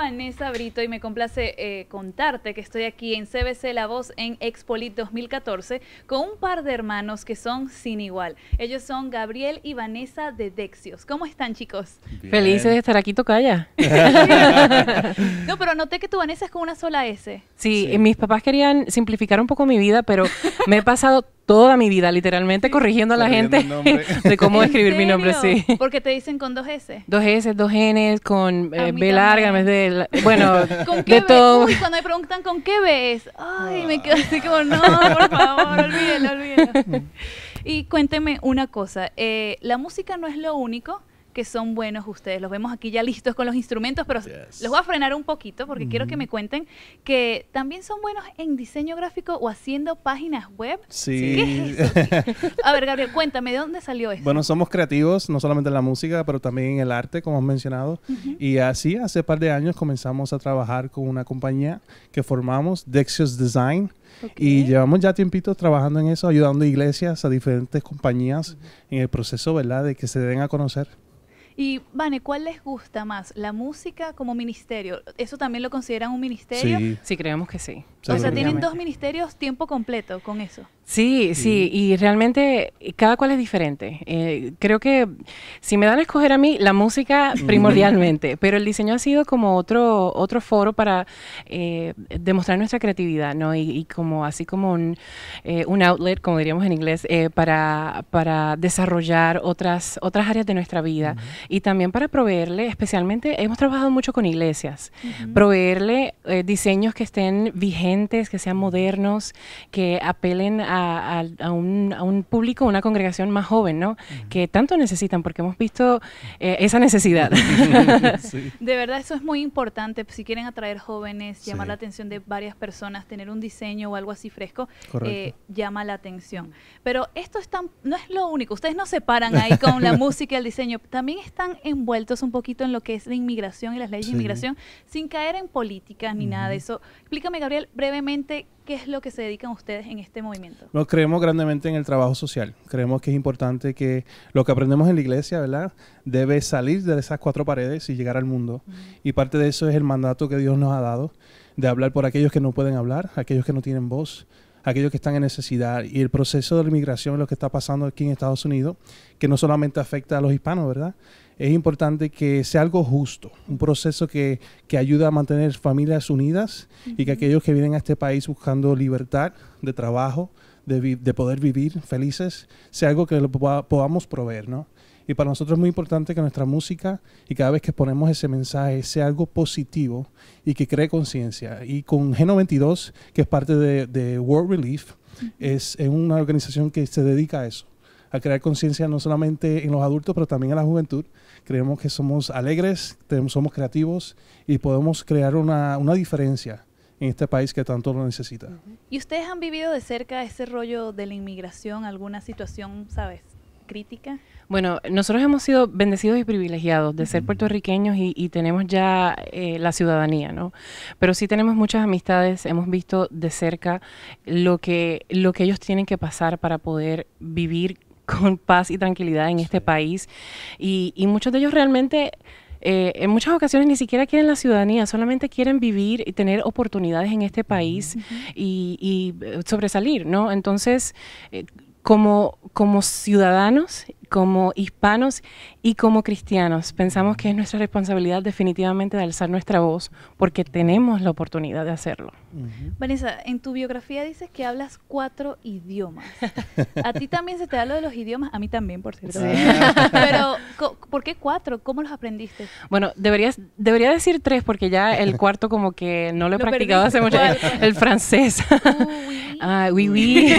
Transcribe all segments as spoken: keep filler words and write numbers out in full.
Vanessa Brito y me complace eh, contarte que estoy aquí en C B C La Voz en Expolit dos mil catorce con un par de hermanos que son sin igual. Ellos son Gabriel y Vanessa de Dexios. ¿Cómo están, chicos? Bien. Felices de estar aquí, tocaya. No, pero noté que tu Vanessa es con una sola S. Sí, Sí. mis papás querían simplificar un poco mi vida, pero me he pasado toda mi vida literalmente Sí. corrigiendo a la Corrigiendo gente el nombre. de cómo ¿En escribir mi nombre, serio? sí. Porque te dicen con dos S. Dos S, dos Ns, con A eh, mí B larga en vez también. de... la- Bueno, ¿Con qué de B? todo. Uy, cuando me preguntan con qué ves, ay, me quedo así como, no, por favor, olvídelo, olvídelo. Y cuénteme una cosa, eh, la música no es lo único que son buenos ustedes. Los vemos aquí ya listos con los instrumentos, pero Yes. los voy a frenar un poquito porque quiero que Ujú. me cuenten que también son buenos en diseño gráfico o haciendo páginas web. Sí. ¿Qué es eso? A ver, Gabriel, cuéntame, ¿de dónde salió esto? Bueno, somos creativos, no solamente en la música, pero también en el arte, como has mencionado. Ujú. Y así, hace un par de años comenzamos a trabajar con una compañía que formamos, Dexios Design. Ok. Y llevamos ya tiempito trabajando en eso, ayudando a iglesias, a diferentes compañías en el proceso, ¿verdad?, de que se den a conocer. Y, Vane, ¿cuál les gusta más? ¿La música como ministerio? ¿Eso también lo consideran un ministerio? Sí. Sí, creemos que sí. O sea, tienen definitivamente. dos ministerios tiempo completo con eso. Sí, sí, y realmente eh, cada cual es diferente. Eh, creo que si me dan a escoger a mí, la música primordialmente, pero el diseño ha sido como otro otro foro para eh, demostrar nuestra creatividad, ¿no? Y, y como así como un, eh, un outlet, como diríamos en inglés, eh, para, para desarrollar otras, otras áreas de nuestra vida y también para proveerle, especialmente, hemos trabajado mucho con iglesias, Ujú. proveerle eh, diseños que estén vigentes, que sean modernos, que apelen a, a- a un, a un público, una congregación más joven, ¿no? Que tanto necesitan, porque hemos visto eh, esa necesidad. Sí. De verdad, eso es muy importante. Si quieren atraer jóvenes, llamar Sí. la atención de varias personas, tener un diseño o algo así fresco, Correcto. eh, llama la atención. Pero esto es tan- no es lo único. Ustedes no se paran ahí con la música y el diseño. También están envueltos un poquito en lo que es la inmigración y las leyes Sí. de inmigración, sin caer en políticas ni nada de eso. Explícame, Gabriel, brevemente, ¿qué es lo que se dedican ustedes en este movimiento? Nos creemos grandemente en el trabajo social. Creemos que es importante que lo que aprendemos en la iglesia, ¿verdad?, debe salir de esas cuatro paredes y llegar al mundo. Y parte de eso es el mandato que Dios nos ha dado, de hablar por aquellos que no pueden hablar, aquellos que no tienen voz, aquellos que están en necesidad. Y el proceso de la inmigración, lo que está pasando aquí en Estados Unidos, que no solamente afecta a los hispanos, ¿verdad?, es importante que sea algo justo, un proceso que, que ayuda a mantener familias unidas y que aquellos que vienen a este país buscando libertad de trabajo, de, vi- de poder vivir felices, sea algo que lo poda- podamos proveer, ¿no? Y para nosotros es muy importante que nuestra música y cada vez que ponemos ese mensaje sea algo positivo y que cree conciencia. Y con G noventa y dos, que es parte de, de World Relief, es, es una organización que se dedica a eso, a crear conciencia no solamente en los adultos, pero también en la juventud. Creemos que somos alegres, tenemos- somos creativos y podemos crear una, una diferencia en este país que tanto lo necesita. ¿Y ustedes han vivido de cerca ese rollo de la inmigración, alguna situación, sabes, crítica? Bueno, nosotros hemos sido bendecidos y privilegiados de ser puertorriqueños y, y tenemos ya eh, la ciudadanía, ¿no? Pero sí tenemos muchas amistades, hemos visto de cerca lo que, lo que ellos tienen que pasar para poder vivir con paz y tranquilidad en este país. Y, y muchos de ellos realmente... Eh, en muchas ocasiones ni siquiera quieren la ciudadanía, solamente quieren vivir y tener oportunidades en este país y, y, eh, sobresalir, ¿no? Entonces, eh, como, como ciudadanos, como hispanos y como cristianos, pensamos que es nuestra responsabilidad definitivamente de alzar nuestra voz porque tenemos la oportunidad de hacerlo. Ujú. Vanessa, en tu biografía dices que hablas cuatro idiomas. ¿A ti también se te da lo de los idiomas? A mí también, por cierto. Sí. Pero, co- ¿por qué cuatro? ¿Cómo los aprendiste? Bueno, deberías, debería decir tres porque ya el cuarto como que no lo he Lo practicado hace mucho. perdiste. El, el francés. Uh, oui. Ah, oui, oui.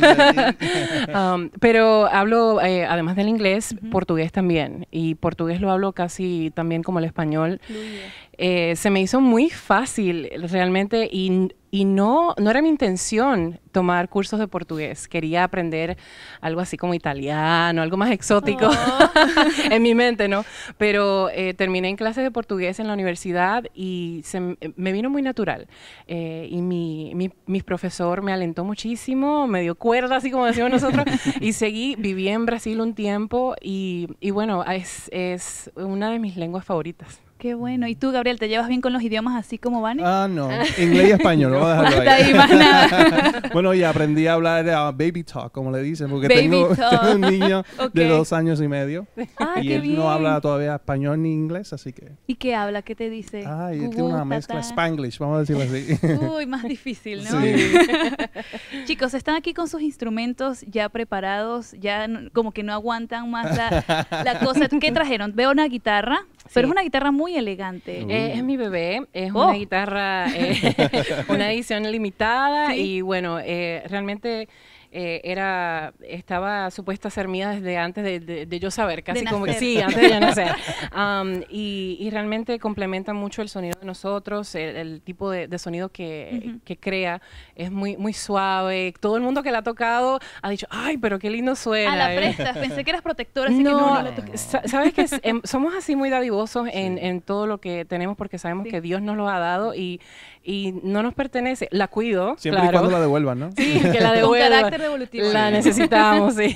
Um, pero hablo, eh, además del inglés, Ujú. portugués también. Y portugués lo hablo casi también como el español. Fluido. Eh, se me hizo muy fácil realmente y, y no, no era mi intención tomar cursos de portugués. Quería aprender algo así como italiano, algo más exótico Oh. en mi mente, ¿no? Pero eh, terminé en clases de portugués en la universidad y se, m- me vino muy natural. Eh, y mi, mi, mi profesor me alentó muchísimo, me dio cuerda, así como decimos nosotros, y seguí, viví en Brasil un tiempo y, y bueno, es, es una de mis lenguas favoritas. Qué bueno. ¿Y tú, Gabriel, te llevas bien con los idiomas así como van? Ah, no. Inglés y español. Voy a dejarlo Hasta ahí, más nada. Bueno, y aprendí a hablar uh, baby talk, como le dicen, porque Baby tengo, talk. tengo un niño Okay. de dos años y medio. Ah, y qué él bien. no habla todavía español ni inglés, así que... ¿Y qué habla? ¿Qué te dice? Ay, él Cubu, tiene una mezcla tata. Spanglish, vamos a decirlo así. Uy, más difícil, ¿no? Sí. Chicos, están aquí con sus instrumentos ya preparados, ya n- como que no aguantan más la, la cosa. ¿Qué trajeron? Veo una guitarra, pero Sí. es una guitarra muy elegante. Uh. Eh, es mi bebé, es Oh. una guitarra, eh, una edición limitada Sí. y bueno, eh, realmente eh, era, estaba supuesta a ser mía desde antes de, de- de yo saber, casi como que nacer. sí, antes de yo nacer. Um, y, y realmente complementa mucho el sonido de nosotros, el, el tipo de, de sonido que, Ujú. que crea, es muy, muy suave. Todo el mundo que la ha tocado ha dicho, ay, pero qué lindo suena. Ah, la Eh, prestas. Pensé que eras protectora, así que no, no, no la toques. sa- sabes que s- em, somos así muy dadivosos en, en todo lo que tenemos porque sabemos Sí. que Dios nos lo ha dado y, y no nos pertenece. La cuido, Siempre claro. y cuando la devuelvan, ¿no? Sí, que la Con devuelva. carácter devolutivo. La Sí. necesitamos, sí.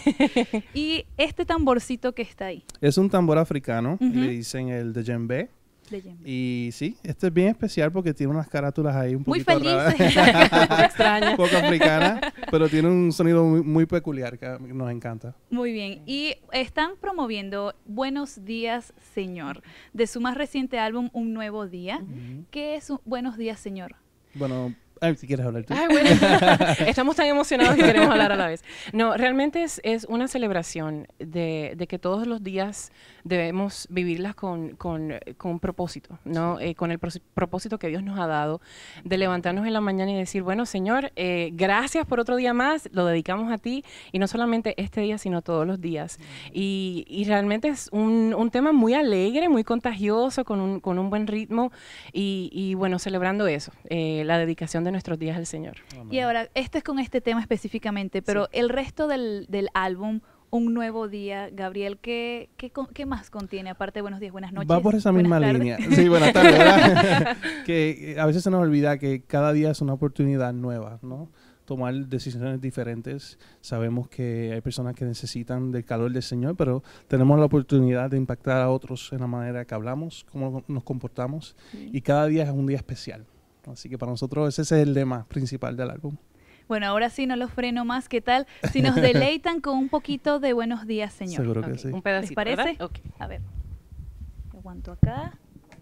Y este tamborcito que está ahí, Es un tambor africano, Ujú. le dicen el de djembe. de Yembe. Y sí, este es bien especial porque tiene unas carátulas ahí un Muy poquito raras. felices. Extraña. Un poco africana, pero tiene un sonido muy, muy peculiar que nos encanta. Muy bien. Y están promoviendo Buenos Días, Señor, de su más reciente álbum, Un Nuevo Día. ¿Qué es un Buenos Días, Señor? Bueno, ay, si quieres hablar tú. Ay, bueno, estamos tan emocionados que queremos hablar a la vez. No, realmente es, es una celebración de, de que todos los días debemos vivirlas con, con, con propósito, ¿no? Eh, con el pros- propósito que Dios nos ha dado de levantarnos en la mañana y decir, bueno, Señor, eh, gracias por otro día más, lo dedicamos a ti, y no solamente este día, sino todos los días. Y, y realmente es un, un tema muy alegre, muy contagioso, con un, con un buen ritmo, y, y bueno, celebrando eso, eh, la dedicación de nuestros días al Señor. Y ahora, este es con este tema específicamente, pero el resto del, del álbum, Un Nuevo Día, Gabriel, ¿qué, qué, con- qué más contiene? Aparte de Buenos Días, Buenas Noches. Va por esa buenas misma tardes? línea. Sí, buenas tardes, ¿verdad? Que eh, a veces se nos olvida que cada día es una oportunidad nueva, ¿no? Tomar decisiones diferentes. Sabemos que hay personas que necesitan del calor del Señor, pero tenemos la oportunidad de impactar a otros en la manera que hablamos, cómo nos comportamos. Sí. Y cada día es un día especial. Así que para nosotros ese es el lema principal del álbum. Bueno, ahora sí no los freno más. ¿Qué tal si nos deleitan con un poquito de Buenos Días, Señor? Seguro que Ok, sí. un pedacito, ¿Les parece? ¿verdad? Ok. A ver, aguanto acá.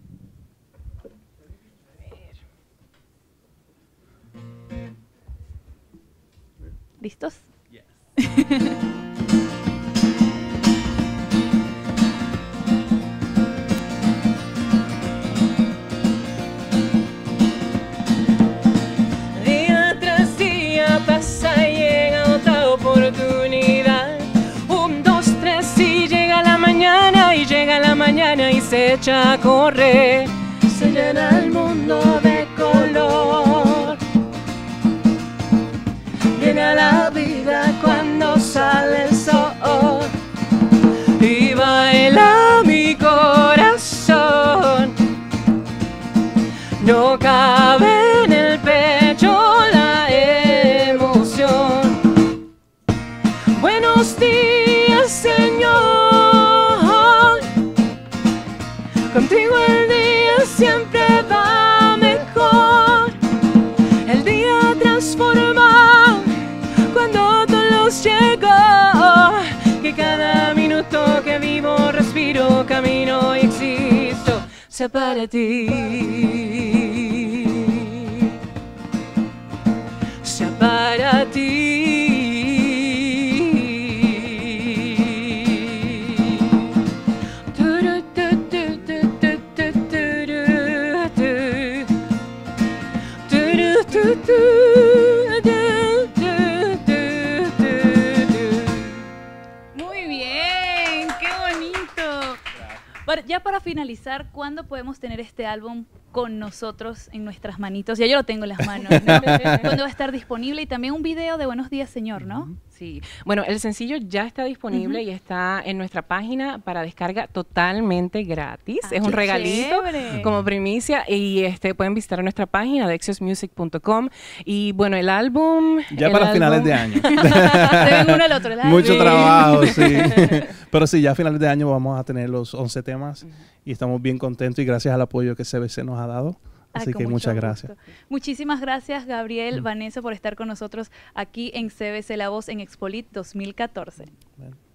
¿Listos? Día tras día pasa y llega otra oportunidad. Un, dos, tres y llega la mañana y llega la mañana y se echa a correr. Se llena el mundo de color. Llega la vida cuando sale el sol y baila mi corazón. No cabe en el pecho la emoción. Buenos días, Señor. Contigo el día siempre va mejor. El día transforma cuando tu luz llegó. Que cada minuto que vivo, respiro, camino y existo sea para ti. Sea para ti. Turu, tu, tu, tu, tu, tu, turu, tu. Turu, tu, tu, tu, tu, tu, tu, tu. Muy bien, qué bonito. Para- ya para finalizar, ¿cuándo podemos tener este álbum con nosotros en nuestras manitos? Ya yo lo tengo en las manos, ¿no? ¿Cuándo va a estar disponible? Y también un video de Buenos Días, Señor, ¿no? Sí, bueno, el sencillo ya está disponible Ujú. y está en nuestra página para descarga totalmente gratis. Ah, es un qué regalito chévere. como primicia y este pueden visitar nuestra página dexios music punto com y bueno, el álbum Ya el para álbum- finales de año. Se ven uno al otro. ¿verdad? Mucho Sí. trabajo, sí. Pero sí, ya a finales de año vamos a tener los once temas y estamos bien contentos y gracias al apoyo que C B C nos ha dado. Así Ay, que con muchas mucho gracias. gusto. Muchísimas gracias, Gabriel, Mm. Vanessa, por estar con nosotros aquí en C B C La Voz en Expolit dos mil catorce. Bueno.